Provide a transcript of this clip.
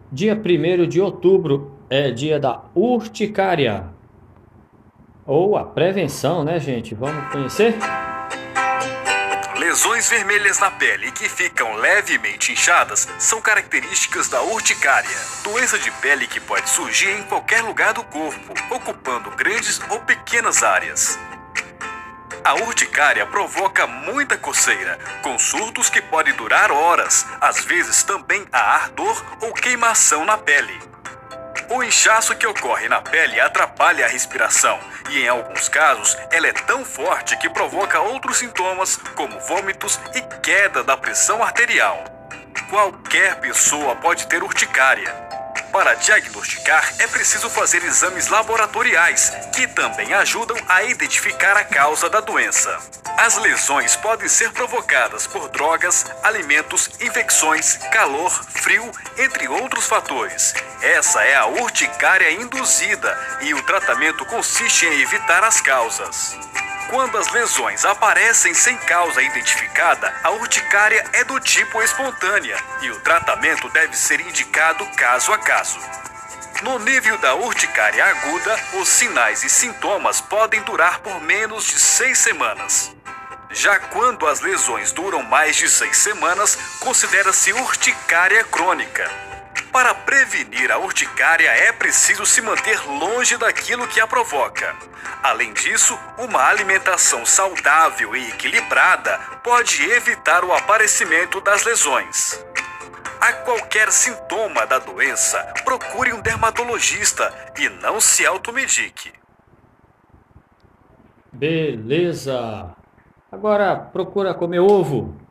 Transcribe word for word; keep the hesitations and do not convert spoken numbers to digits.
Dia primeiro de outubro é dia da urticária, ou a prevenção, né, gente? Vamos conhecer? Lesões vermelhas na pele que ficam levemente inchadas são características da urticária, doença de pele que pode surgir em qualquer lugar do corpo, ocupando grandes ou pequenas áreas. A urticária provoca muita coceira, com surtos que podem durar horas, às vezes também há ardor ou queimação na pele. O inchaço que ocorre na pele atrapalha a respiração e, em alguns casos, ela é tão forte que provoca outros sintomas, como vômitos e queda da pressão arterial. Qualquer pessoa pode ter urticária. Para diagnosticar, é preciso fazer exames laboratoriais, que também ajudam a identificar a causa da doença. As lesões podem ser provocadas por drogas, alimentos, infecções, calor, frio, entre outros fatores. Essa é a urticária induzida e o tratamento consiste em evitar as causas. Quando as lesões aparecem sem causa identificada, a urticária é do tipo espontânea e o tratamento deve ser indicado caso a caso. No nível da urticária aguda, os sinais e sintomas podem durar por menos de seis semanas. Já quando as lesões duram mais de seis semanas, considera-se urticária crônica. Para prevenir a urticária é preciso se manter longe daquilo que a provoca. Além disso, uma alimentação saudável e equilibrada pode evitar o aparecimento das lesões. A qualquer sintoma da doença, procure um dermatologista e não se automedique. Beleza. Agora procura comer ovo.